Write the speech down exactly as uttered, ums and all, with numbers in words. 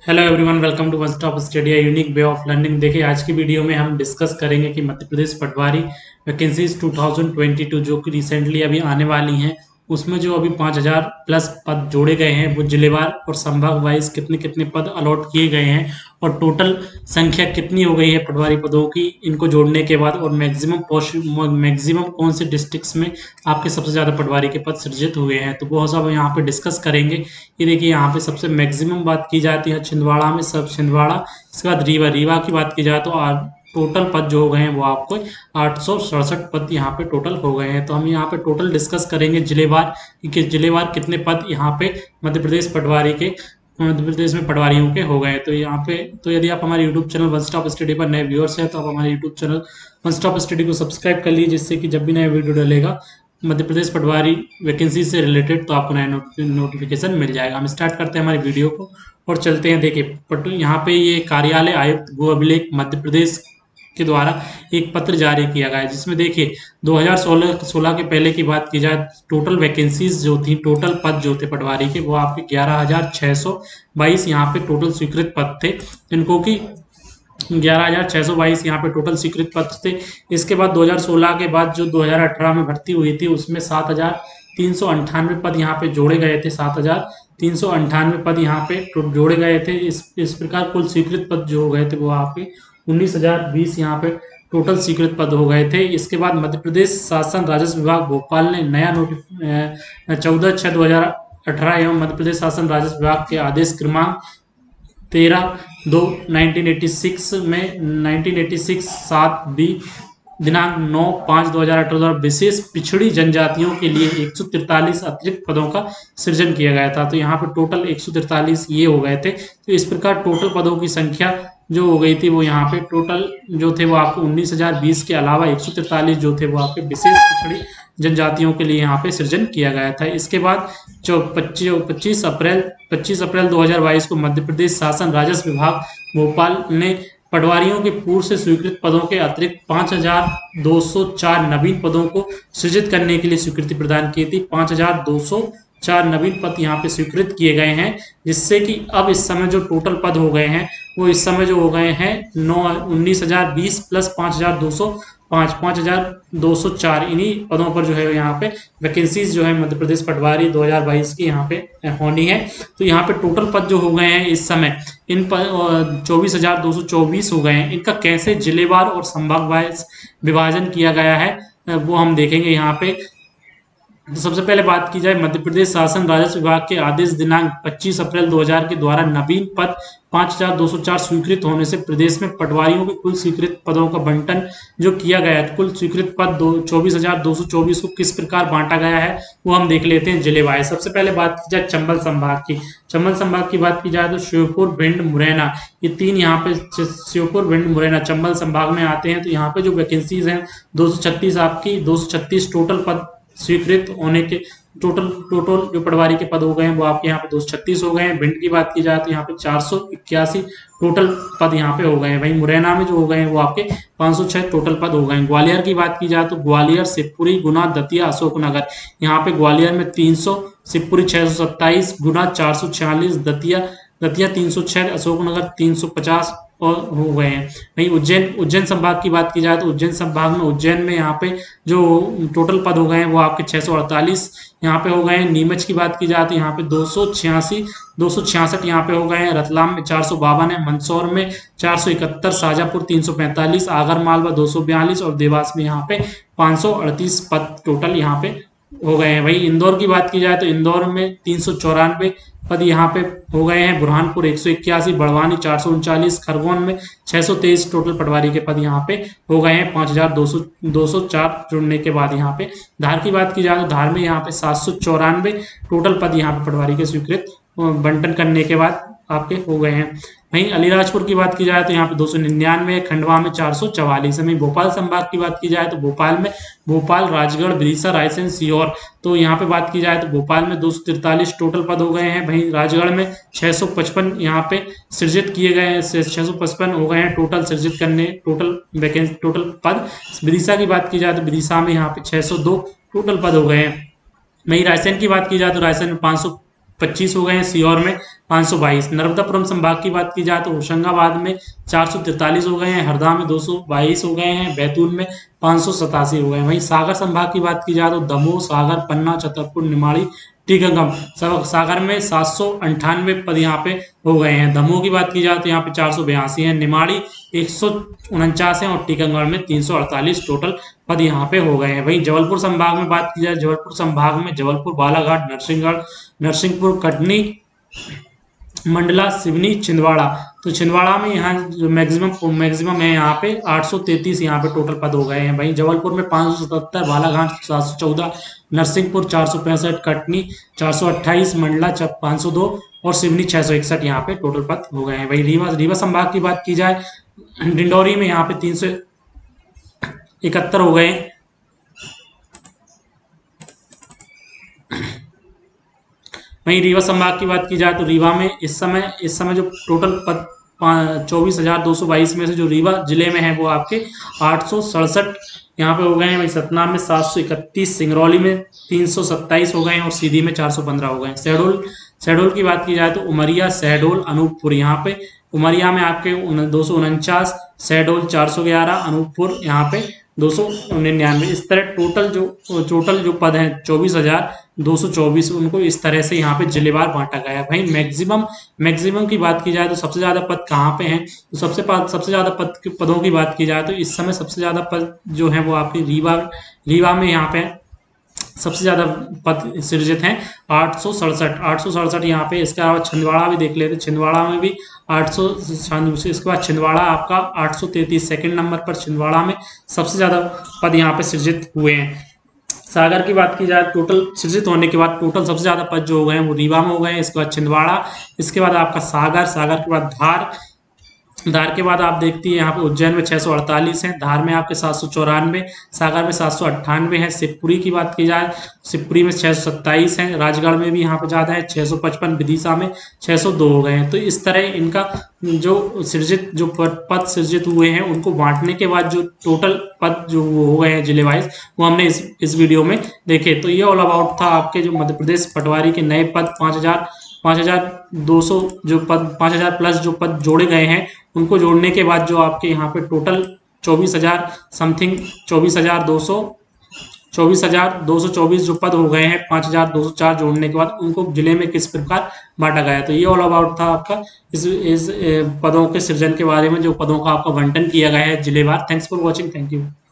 Hello everyone, welcome to one stop study unique way of learning. देखिए, आज की video में हम डिस्कस करेंगे कि मध्य प्रदेश पटवारी वैकेंसीज दो हज़ार बाईस जो कि रिसेंटली अभी आने वाली हैं, उसमें जो अभी पाँच हज़ार प्लस पद जोड़े गए हैं वो जिलेवार और संभाग वाइज कितने कितने पद अलॉट किए गए हैं और टोटल संख्या कितनी हो गई है पटवारी पदों की इनको जोड़ने के बाद, और मैक्सिमम मैक्सिमम कौन से डिस्ट्रिक्ट्स में आपके सबसे ज़्यादा पटवारी के पद सृजित हुए हैं, तो वो सब यहाँ पे डिस्कस करेंगे। ये देखिए, यहाँ पे सबसे मैक्सिमम बात की जाती है छिंदवाड़ा में, सब छिंदवाड़ा। इसके बाद रीवा रीवा की बात की जाए तो टोटल पद जो हो गए हैं वो आपको आठ सौ सड़सठ पद यहाँ पे टोटल हो गए हैं। तो हम यहाँ पे टोटल डिस्कस करेंगे जिलेवार कि जिलेवार कितने पद यहाँ पे मध्य प्रदेश पटवारी के मध्य प्रदेश में पटवारियों के हो गए। तो यहाँ पे तो यदि आप हमारे YouTube channel one stop study पर नए व्यूअर्स हैं तो आप हमारे YouTube channel one stop study को सब्सक्राइब कर लीजिए, जिससे कि जब भी नया वीडियो डलेगा मध्य प्रदेश पटवारी वैकेंसी से रिलेटेड तो आपको नया नोटिफिकेशन मिल जाएगा। हम स्टार्ट करते हैं हमारी वीडियो को और चलते हैं। देखिए, पट यहाँ पे ये कार्यालय आयुक्त गो अभिलेख मध्य प्रदेश के द्वारा एक पत्र जारी किया गया है, जिसमें देखिए दो हज़ार सोलह के पहले की बात की जाए, टोटल वैकेंसीज जो थी, टोटल पद जो थे पटवारी के, वो आपके ग्यारह हजार छः सौ बाईस यहाँ पे टोटल स्वीकृत पद थे, जिनको कि ग्यारह हजार छः सौ बाईस यहाँ पे टोटल स्वीकृत पद थे। इसके बाद दो हज़ार सोलह के बाद जो दो हज़ार अठारह में भर्ती हुई थी, उसमें सात हजार तीन सौ अंठानवे पद यहाँ पे जोड़े गए थे। सात हजार तीन सौ अंठानवे पद यहाँ पे जोड़े गए थे। इस इस प्रकार कुल स्वीकृत पद जो हो गए थे वो आपके उन्नीस हजार बीस यहाँ पे टोटल स्वीकृत पद हो गए थे। इसके बाद मध्य प्रदेश शासन राजस्व विभाग भोपाल ने नया नोटिफ चौदह छः दो हजार अठारह एवं मध्य प्रदेश शासन राजस्व विभाग के आदेश क्रमांक तेरह दो नाइनटीन एटी सिक्स में नाइनटीन एटी सिक्स सात बी दिनांक नौ पाँच दो हजार अठारह द्वारा विशेष पिछड़ी जनजातियों के लिए एक सौ तिरतालीस अतिरिक्त पदों का सृजन किया गया था। तो यहाँ पर टोटल एक सौ तिरतालीस ये हो गए थे। तो इस प्रकार टोटल पदों की संख्या जो हो गई थी वो यहाँ पे टोटल जो थे वो आपको उन्नीस हजार बीस के अलावा एक सौ तिरतालीस जो थे वो आपके विशेष पिछड़ी जनजातियों के लिए यहाँ पे सृजन किया गया था। इसके बाद जो पच्चीस अप्रैल पच्चीस अप्रैल दो हज़ार बाईस को मध्य प्रदेश शासन राजस्व विभाग भोपाल ने पटवारियों के पूर्व से स्वीकृत पदों के अतिरिक्त पाँच हजार दो सौ चार नवीन पदों को सृजित करने के लिए स्वीकृति प्रदान की थी। पाँच हजार दो सौ चार नवीन पद यहाँ पे स्वीकृत किए गए हैं, जिससे कि अब इस समय जो टोटल पद हो गए हैं वो इस समय जो हो गए हैं नौ उन्नीस हजार बीस प्लस पाँच हजार दो सौ पाँच पाँच हजार दो सौ चार इन्हीं पदों पर जो है यहाँ पे वैकेंसीज जो है मध्य प्रदेश पटवारी दो हज़ार बाईस की यहाँ पे होनी है। तो यहाँ पे टोटल पद जो हो गए हैं इस समय इन पर चौबीस हजार दो सौ चौबीस हो गए हैं। इनका कैसे जिलेवार और संभाग वाइज विभाजन किया गया है वो हम देखेंगे यहाँ पे। तो सबसे पहले बात की जाए मध्य प्रदेश शासन राजस्व विभाग के आदेश दिनांक पच्चीस अप्रैल दो हज़ार के द्वारा नवीन पद पाँच हजार दो सौ चार स्वीकृत होने से प्रदेश में पटवारियों के कुल स्वीकृत पदों का बंटन जो किया गया है, कुल स्वीकृत पद दो चौबीस हजार दो सौ चौबीस को किस प्रकार बांटा गया है वो हम देख लेते हैं जिलेवार। सबसे पहले बात की जाए चंबल संभाग की। चंबल संभाग की बात की जाए तो श्योपुर, भिंड, मुरैना, ये तीन यहाँ पे श्योपुर, भिंड, मुरैना चंबल संभाग में आते हैं। तो यहाँ पे जो वैकेंसीज हैं दो सौ छत्तीस आपकी दो सौ छत्तीस टोटल पद स्वीकृत होने के टोटल टोटल जो पटवारी के पद हो गए हैं वो आपके यहाँ पे दो सौ छत्तीस हो गए हैं। भिंड की बात की जाए तो यहाँ पे चार सौ इक्यासी टोटल पद यहाँ पे हो गए हैं। वहीं मुरैना में जो हो गए हैं वो आपके पाँच सौ छह टोटल पद हो गए हैं। ग्वालियर की बात की जाए तो ग्वालियर, शिवपुरी, गुना, दतिया, अशोकनगर, यहाँ पे ग्वालियर में तीन सौ, शिवपुरी छह सौ सत्ताईस, गुना चार सौ छियालीस, दतिया दतिया तीन सौ छह, अशोकनगर तीन सौ पचास और हो गए हैं। वहीं उज्जैन उज्जैन संभाग की बात की जाए तो उज्जैन संभाग में उज्जैन में यहाँ पे जो टोटल पद हो गए हैं वो आपके छह सौ अड़तालीस यहाँ पे हो गए हैं। नीमच की बात की जाए तो यहाँ पे दो सौ छियासी दो सौ छियासठ यहाँ पे हो गए हैं। रतलाम में चार सौ बावन है, मंदसौर में चार सौ इकहत्तर, शाजापुर तीन सौ पैंतालीस, आगर मालवा दो सौ बयालीस और देवास में यहाँ पे पाँच सौ अड़तीस पद टोटल यहाँ पे हो गए हैं। वही इंदौर की बात की जाए तो इंदौर में तीन सौ चौरानवे पद यहाँ पे हो गए हैं। बुरहानपुर एक सौ इक्यासी, बड़वानी चार सौ उनचालीस, खरगोन में छह सौ तेईस टोटल पटवारी के पद यहाँ पे हो गए हैं पाँच हजार दो सौ दो सौ चार जुड़ने के बाद। यहाँ पे धार की बात की जाए तो धार में यहाँ पे सात सौ चौरानवे टोटल पद यहाँ पे पटवारी के स्वीकृत बंटन करने के बाद आपके हो गए हैं। वहीं अलीराजपुर की बात की जाए तो यहाँ पे दो सौ निन्यानवे, खंडवा में चार सौ चवालीस। वहीं भोपाल संभाग की बात की जाए तो भोपाल में भोपाल, राजगढ़, विदिशा, रायसेन, सीहोर, तो यहाँ पे बात की जाए तो भोपाल में दो सौ तिरतालीस टोटल पद हो गए हैं। वहीं राजगढ़ में छह सौ पचपन यहाँ पे सृजित किए गए हैं, छह सौ पचपन हो गए हैं टोटल सृजित करने टोटल वैकेंसी टोटल पद। विदिशा की बात की जाए तो विदिशा में यहाँ पे छह सौ दो टोटल पद हो गए हैं। वहीं रायसेन की बात की जाए तो रायसेन में पाँच सौ पच्चीस हो गए हैं, सीहोर में पाँच सौ बाईस। नर्मदापुरम संभाग की बात की जाए तो होशंगाबाद में चार सौ तैंतालीस हो गए हैं, हरदा में दो सौ बाईस हो गए हैं, बैतूल में पाँच सौ सतासी हो गए हैं। वहीं सागर संभाग की बात की जाए तो दमोह, सागर, पन्ना, छतरपुर, निमाड़ी, टीकमगढ़, सागर में सात सौ अंठानवे पद यहाँ पे हो गए हैं। दमोह की बात की जाए तो यहाँ पे चार सौ बयासी है, निमाड़ी एक सौ उनचास है और टीकमगढ़ में तीन सौ अड़तालीस टोटल पद यहाँ पे हो गए हैं। वहीं जबलपुर संभाग में बात की जाए, जबलपुर संभाग में जबलपुर, बालाघाट, नरसिंहगढ़, नरसिंहपुर, कटनी, मंडला, सिवनी, छिंदवाड़ा, तो छिंदवाड़ा में यहाँ जो मैक्सिमम मैक्सिमम है यहाँ पे आठ सौ तैंतीस यहाँ पे टोटल पद हो गए हैं। वहीं जबलपुर में पाँच सौ सतहत्तर, बालाघाट सात सौ चौदह, नरसिंहपुर चार सौ पैंसठ, कटनी चार सौ अट्ठाईस, मंडला पाँच सौ दो और सिवनी छह सौ इकसठ यहाँ पे टोटल पद हो गए हैं। वहीं रीवा रीवा संभाग की बात की जाए, डिंडौरी में यहाँ पे तीन सौ इकहत्तर हो गए। वहीं रीवा संभाग की बात की जाए तो रीवा में इस समय इस समय जो टोटल पद चौबीस हजार दो सौ बाईस में से जो रीवा जिले में है वो आपके आठ सौ सड़सठ यहाँ पे हो गए हैं। वहीं सतना में सात सौ इकतीस, सिंगरौली में तीन सौ सत्ताईस हो गए हैं और सीधी में चार सौ पंद्रह हो गए हैं। शहडोल शहडोल की बात की जाए तो उमरिया, शहडोल, अनूपपुर, यहाँ पे उमरिया में आपके दो सौ उनचास, शहडोल चार सौ ग्यारह, अनूपपुर यहाँ पे दो सौ निन्यानवे। इस तरह टोटल जो टोटल जो पद हैं चौबीस हजार दो सौ चौबीस, उनको इस तरह से यहाँ पे जिलेवार बांटा गया है। भाई मैक्सिमम मैक्सिमम की बात की जाए तो सबसे ज्यादा पद कहाँ पे हैं, तो सबसे पद सबसे ज्यादा पद पदों की बात की जाए तो इस समय सबसे ज्यादा पद जो है वो आपके रीवा रीवा में यहाँ पे सबसे ज्यादा पद सृजित हैं आठ सौ सड़सठ आठ सौ सड़सठ यहाँ पे। इसके अलावा छिंदवाड़ा भी देख लेते, छिंदवाड़ा में भी आठ सौ छियानवे। इसके बाद छिंदवाड़ा आपका आठ सौ तैंतीस, सेकेंड नंबर पर छिंदवाड़ा में सबसे ज्यादा पद यहाँ पे सृजित हुए हैं। सागर की बात की जाए, टोटल सृजित होने के बाद टोटल सबसे ज्यादा पद जो हो गए हैं वो रीवा में हो गए हैं, इसके बाद छिंदवाड़ा, इसके बाद आपका सागर, सागर के बाद धार, धार के बाद आप देखती है यहाँ पे उज्जैन में छह सौ अड़तालीस है, धार में आपके सात सौ चौरानवे, सागर में सात सौ अट्ठानवे है। शिवपुरी की बात की जाए, शिवपुरी में छह सौ सत्ताईस है, राजगढ़ में भी यहाँ पे ज्यादा है छह सौ पचपन, विदिशा में छह सौ दो हो गए हैं। तो इस तरह इनका जो सृजित जो पद सृजित हुए हैं उनको बांटने के बाद जो टोटल पद जो हो गए हैं जिले वाइज, वो हमने इस इस वीडियो में देखे। तो ये ऑल अबाउट था आपके जो मध्य प्रदेश पटवारी के नए पद पाँच हजार पाँच हजार दो सौ जो पद पाँच हजार प्लस जो पद जोड़े गए हैं, उनको जोड़ने के बाद जो आपके यहाँ पे टोटल चौबीस हजार समथिंग चौबीस हजार दो सौ चौबीस हजार दो सौ चौबीस जो पद हो गए हैं पाँच हजार दो सौ चार जोड़ने के बाद उनको जिले में किस प्रकार बांटा गया। तो ये ऑल अबाउट था आपका इस इस पदों के सृजन के बारे में, जो पदों का आपका आवंटन किया गया है जिलेवार। Thanks for watching, thank you.